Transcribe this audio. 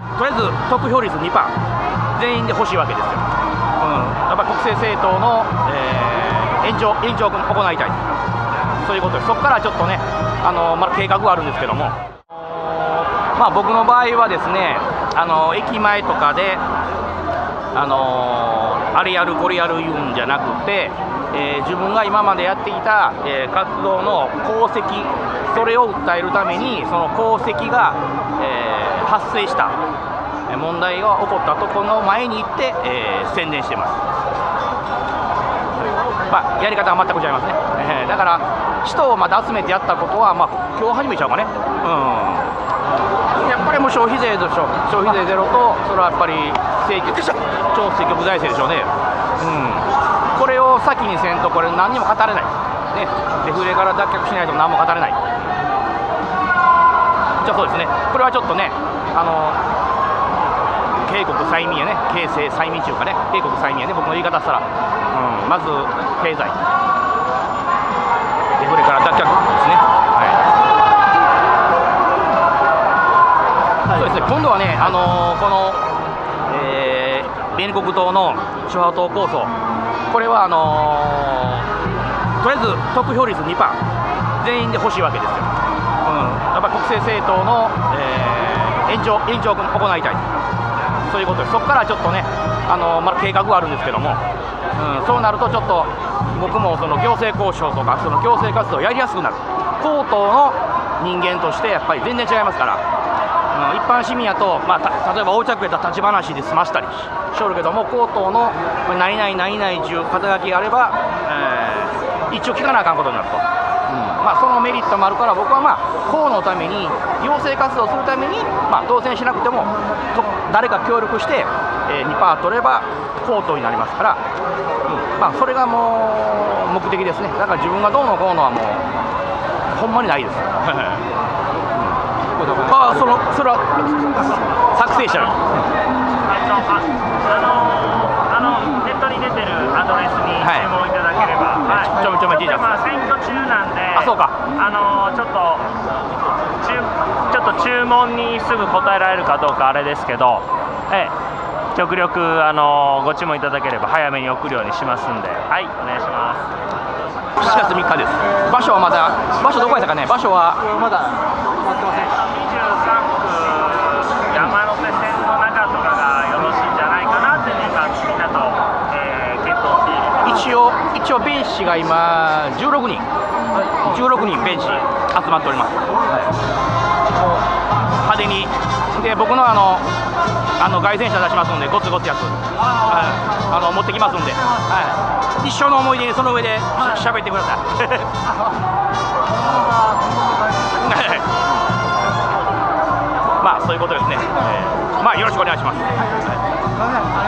とりあえず得票率 2%全員で欲しいわけですよ。やっぱり国政政党の、延長を行いたい、そういうことです。そこからちょっとね、まだ計画はあるんですけども、僕の場合はですね、駅前とかで、あれやるこれやる言うんじゃなくて、自分が今までやっていた、活動の功績、それを訴えるために、その功績が、発生した問題が起こったところの前に行って、宣伝してます。やり方は全く違いますね。だから人をまた集めてやったことは、今日初めちゃうかね。やっぱりもう消費税でしょ。消費税ゼロと、それはやっぱり超積極財政でしょうね。これを先にせんと、これ何にも語れない、ね、デフレから脱却しないと何も語れない。じゃあそうですね、これはちょっとね、警告催眠やね、形成催眠中かね、警告催眠やね、僕の言い方したら、まず経済、デフレから脱却ですね。そうですね、今度はね、この、弁国党の諸派党構想、これはとりあえず得票率 2%全員で欲しいわけですよ。やっぱり国政政党の、延長を行いたい、そういうことです。そこからちょっとね、まだ計画はあるんですけども、そうなるとちょっと僕もその行政交渉とかその行政活動をやりやすくなる。公党の人間としてやっぱり全然違いますから、一般市民やと、例えば横着やったら立ち話で済ましたりしょるけども、公党の何々何々中肩書きがあれば、一応聞かなあかんことになると。そのメリットもあるから、僕は公のために行政活動するために、当選しなくても誰か協力して、2% 取れば公党になりますから、それがもう目的ですね。だから自分がどうのこうのはもうほんまにないです。それは作成者ネットに出てるアドレスに注文いただければ、 ちょめちょめ聞いてます。 選挙中なんで、 そうか、 ちょっと注文にすぐ答えられるかどうかあれですけど、極力ご注文いただければ早めに送るようにしますんで、はい、お願いします。 7月3日です。場所はまだ、場所どこやったかね、場所はまだ決まってません。 23区山手線の中とかがよろしいんじゃないかなっていうか、みんなと、検討している。 一応弁士が今16人弁士集まっております。派手にで、僕の凱旋車出しますんで、ゴツゴツやつ、持ってきますんで、一生の思い出にその上で喋ってください。そういうことですね。よろしくお願いします。